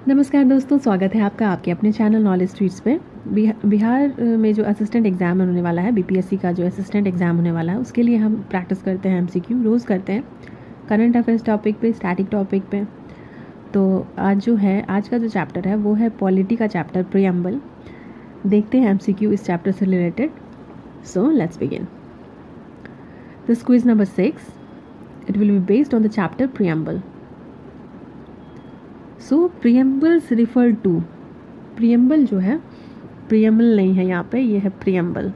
नमस्कार दोस्तों, स्वागत है आपका आपके अपने चैनल नॉलेज स्ट्रीट्स पे। बिहार में जो असिस्टेंट एग्ज़ाम होने वाला है, बीपीएससी का जो असिस्टेंट एग्ज़ाम होने वाला है, उसके लिए हम प्रैक्टिस करते हैं एमसीक्यू रोज़ करते हैं करंट अफेयर्स टॉपिक पे, स्टैटिक टॉपिक पे। तो आज का जो चैप्टर है वो है पॉलिटी का चैप्टर, प्रीएम्बल। देखते हैं एमसीक्यू इस चैप्टर से related. So let's begin this quiz number 6। It will be based on the chapter preamble. So preambles refer to, preamble जो है, प्रीएम्बल नहीं है यहाँ पे, ये है preamble,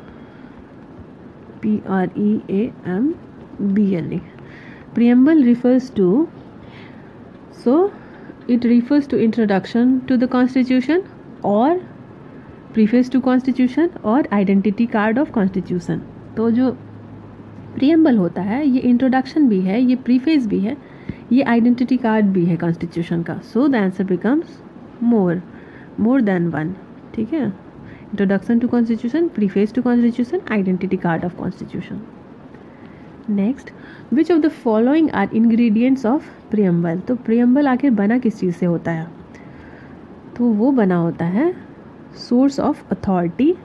PREAMBLE। Preamble refers to, so it refers to introduction to the constitution और preface to constitution और आइडेंटिटी कार्ड ऑफ कॉन्स्टिट्यूशन। तो जो प्रीएम्बल होता है ये इंट्रोडक्शन भी है, ये प्रीफेस भी है, ये आइडेंटिटी कार्ड भी है कॉन्स्टिट्यूशन का। So the answer becomes more than one. ठीक है, introduction to constitution, preface to constitution, identity card of constitution. Next, which of the following are ingredients of preamble. तो प्रीएम्बल आखिर बना किस चीज़ से होता है? तो वो बना होता है source of authority,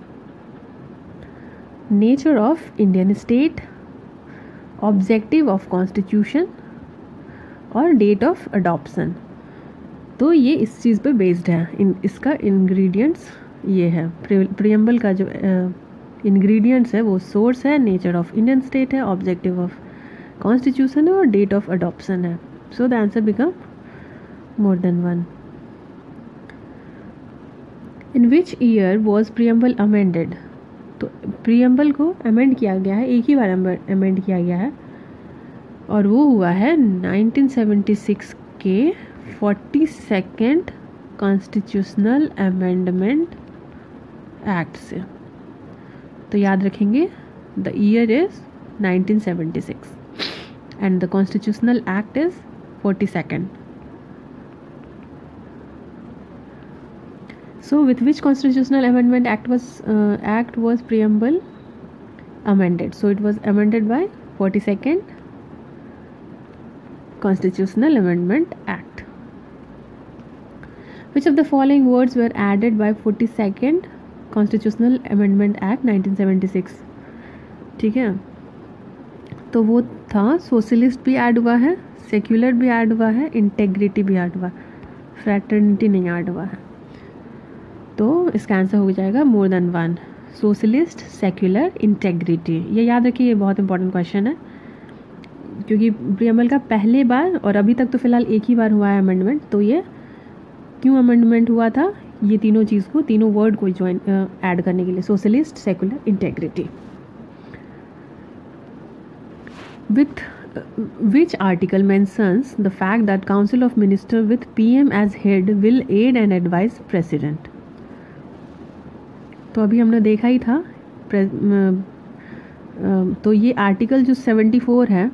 nature of Indian state, objective of constitution और डेट ऑफ अडॉप्शन। तो ये इस चीज़ पे बेस्ड है। इसका इंग्रेडिएंट्स ये है, प्रीएम्बल का जो इंग्रेडिएंट्स है वो सोर्स है, नेचर ऑफ इंडियन स्टेट है, ऑब्जेक्टिव ऑफ कॉन्स्टिट्यूशन है और डेट ऑफ अडॉप्शन है। So the answer become more than one. In which year was preamble amended. तो प्रीएम्बल को अमेंड किया गया है, एक ही बार अमेंड किया गया है और वो हुआ है 1976 के 42nd कॉन्स्टिट्यूशनल अमेंडमेंट एक्ट से। तो याद रखेंगे, the year is 1976 and the constitutional act is 42nd। So with which constitutional amendment act was preamble amended? So it was amended by 42nd Constitutional Amendment Act. Which of the following words were added by 42nd Constitutional Amendment Act 1976? ठीक है, तो वो था socialist भी add हुआ है, secular भी add हुआ है, इंटेग्रिटी भी ऐड हुआ, फ्रैटर्निटी नहीं ऐड हुआ है। तो इसका आंसर हो जाएगा more than one, socialist, secular, integrity. ये याद रखिए, ये बहुत इंपॉर्टेंट क्वेश्चन है क्योंकि प्रीएम्बल का पहले बार और अभी तक तो फिलहाल एक ही बार हुआ है अमेंडमेंट। तो ये क्यों अमेंडमेंट हुआ था? ये तीनों चीज़ को, तीनों वर्ड को ज्वाइन ऐड करने के लिए, socialist, secular, integrity. With which article mentions the fact that council of minister with PM as head will aid and advise president? तो अभी हमने देखा ही था। तो ये आर्टिकल जो 74 है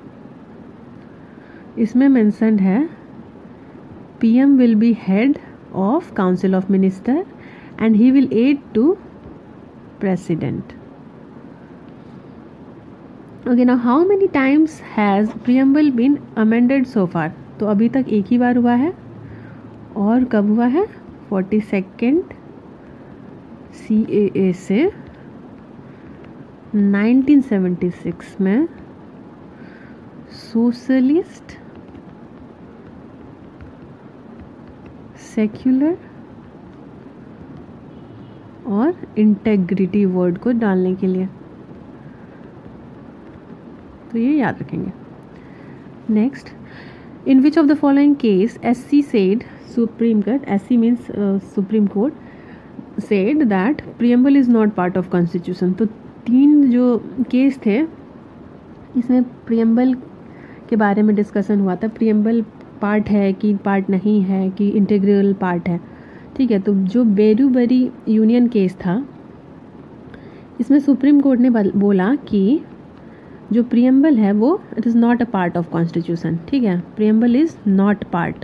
इसमें मेंशन्ड है PM will be head of council of minister and he will aid to president. Okay, now how many times has preamble been amended so far? तो अभी तक एक ही बार हुआ है और कब हुआ है? 42nd CAA से 1976 में सोशलिस्ट, सेक्युलर और इंटेग्रिटी वर्ड को डालने के लिए। तो ये याद रखेंगे। Next, in which of the following case SC said, supreme court, SC means supreme court, said that preamble is not part of constitution। तो तीन जो केस थे इसमें प्रीएम्बल के बारे में डिस्कशन हुआ था। प्रीएम्बल पार्ट है कि पार्ट नहीं है, कि इंटीग्रल पार्ट है। ठीक है, तो जो बेरूबरी यूनियन केस था इसमें सुप्रीम कोर्ट ने बोला कि जो प्रीएम्बल है वो it is not a part of constitution. ठीक है, प्रीएम्बल इज़ नॉट पार्ट।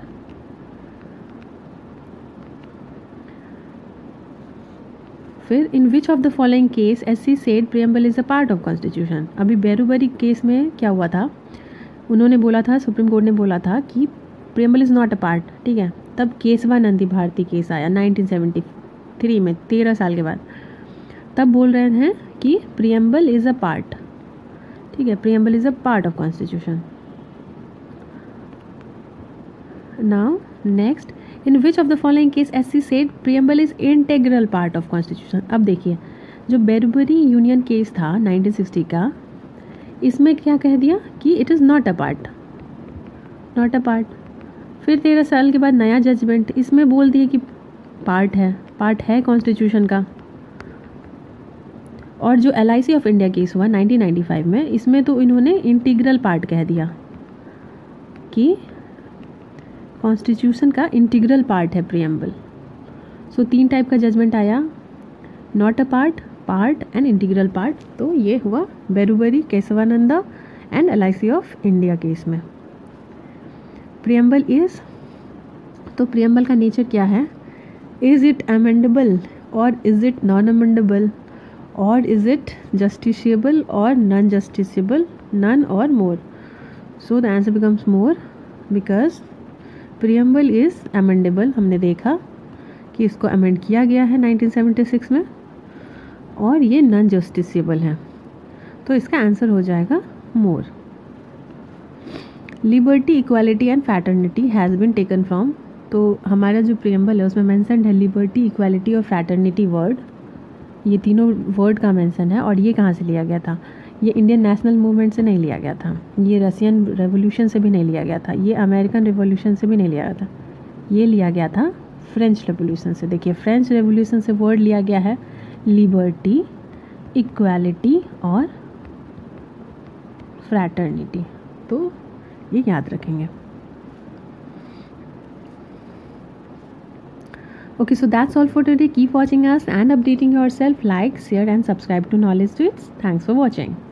फिर in which of the following case SC said preamble is a part of constitution. अभी बेरूबरी केस में क्या हुआ था, उन्होंने बोला था, सुप्रीम कोर्ट ने बोला था कि preamble is not a part. ठीक है, तब केशवानंद भारती केस आया 1973 में, 13 साल के बाद। तब बोल रहे हैं कि प्रीएम्बल इज़ अ पार्ट, ठीक है, preamble is a part of constitution. Now next, in which of the following case SC said preamble is integral part of constitution. अब देखिए, जो बेरबरी यूनियन केस था 1960 का, इसमें क्या कह दिया कि it is not a part, not a part. फिर 13 साल के बाद नया जजमेंट, इसमें बोल दिए कि पार्ट है कॉन्स्टिट्यूशन का। और जो LIC ऑफ इंडिया केस हुआ 1995 में, इसमें तो इन्होंने इंटीग्रल पार्ट कह दिया कि कॉन्स्टिट्यूशन का इंटीग्रल पार्ट है प्रीएम्बल। सो 3 टाइप का जजमेंट आया, not a part, part and integral part. तो ये हुआ Berubari, Kesavananda and LIC of India case में। प्रीएम्बल इज़, तो प्रीएम्बल का नेचर क्या है, इज़ इट अमेंडेबल और इज़ इट नॉन अमेंडेबल और इज़ इट जस्टिशिएबल और नॉन जस्टिशिएबल, नन और more. So the answer becomes more because preamble is amendable. हमने देखा कि इसको अमेंड किया गया है 1976 में, और ये नॉन जस्टिशिएबल है, तो इसका आंसर हो जाएगा more. Liberty, equality and fraternity has been taken from, तो हमारा जो प्रीएम्बल है उसमें मेंशन है लिबर्टी, इक्वालिटी और फ्रैटर्निटी वर्ड, ये तीनों वर्ड का मेंशन है। और ये कहाँ से लिया गया था, ये इंडियन नेशनल मूवमेंट से नहीं लिया गया था, ये रशियन रेवोल्यूशन से भी नहीं लिया गया था, ये अमेरिकन रिवॉल्यूशन से भी नहीं लिया गया था, ये लिया गया था फ्रेंच रेवोल्यूशन से। देखिए, फ्रेंच रेवोल्यूशन से वर्ड लिया गया है लिबर्टी, इक्वालिटी और फ्रैटर्निटी, तो ये याद रखेंगे। Okay, so that's all for today. Keep watching us and updating yourself. Like, share and subscribe to Knowledge Tweets. Thanks for watching.